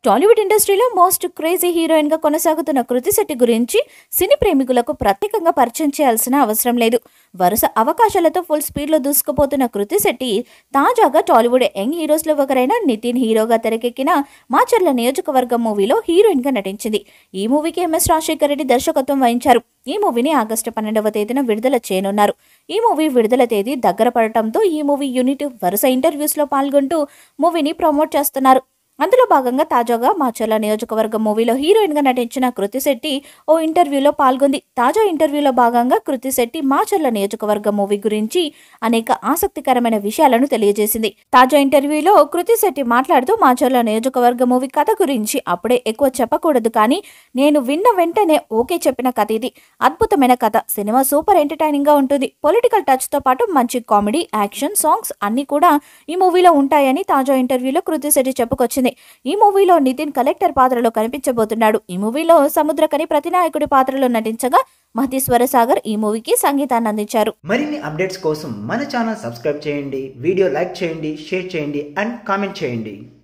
టాలీవుడ్ ఇండస్ట్రీలో most crazy heroine గా కొనసాగుతున్న కృతి శెట్టి గురించి సినీ ప్రేమికులకు ప్రత్యేకంగా పరిచయం చేయాల్సిన అవసరం లేదు. వరుస అవకాశాలతో ఫుల్ స్పీడ్ లో దూసుకుపోతున్న కృతి శెట్టి తాజాగా టాలీవుడ్ యంగ్ హీరోస్ లో ఒకరైన నితిన్ హీరోగా తెరకెక్కిన మాచర్ల నియోజకవర్గం మూవీలో హీరోయిన్ గా నటించింది. ఈ మూవీకి రాజశేఖర్ రెడ్డి దర్శకత్వం వహించారు. ఈ మూవీని ఆగస్టు 12వ తేదీన విడుదల చేయనున్నారు. ఈ మూవీ విడుదల తేదీ దగ్గర పడటంతో ఈ మూవీ యూనిట్ వరుస ఇంటర్వ్యూస్ లో పాల్గొంటూ మూవీని ప్రమోట్ చేస్తున్నారు. అందులో భాగంగా తాజాగా మాచర్ల నియోజకవర్గం మూవీలో హీరోయిన్ గా నటించిన కృతి శెట్టి ఓ ఇంటర్వ్యూలో పాల్గొంది. తాజా ఇంటర్వ్యూలో భాగంగా కృతి శెట్టి మాచర్ల నియోజకవర్గం మూవీ గురించి అనేక ఆసక్తికరమైన విషయాలను తెలియజేసింది. తాజా ఇంటర్వ్యూలో కృతి శెట్టి మాట్లాడుతూ మాచర్ల నియోజకవర్గం మూవీ కథ గురించి అప్పుడే ఎక్కువ చెప్పకూడదు, కానీ నేను విన్న వెంటనే ఓకే చెప్పిన కథ ఇది. అద్భుతమైన కథ, సినిమా సూపర్ ఎంటర్టైనింగ్ గా ఉంటుంది. పొలిటికల్ టచ్ తో పాటు మంచి కామెడీ, యాక్షన్, సాంగ్స్ అన్ని కూడా ఈ మూవీలో ఉంటాయని తాజా ఇంటర్వ్యూలో కృతి శెట్టి చెప్పుకొచ్చింది. ఈ మూవీలో నితిన్ కలెక్టర్ పాత్రలో కనిపించబోతున్నాడు. ఈ మూవీలో సముద్రకని ప్రతినాయకుడి పాత్రలో నటించగా మహాతి సాగర్ ఈ మూవీకి సంగీతాన్ని అందించారు. మరిన్ని అప్డేట్స్ కోసం మన ఛానల్ సబ్స్క్రైబ్ చేయండి, వీడియో లైక్ చేయండి, షేర్ చేయండి అండ్ కామెంట్ చేయండి.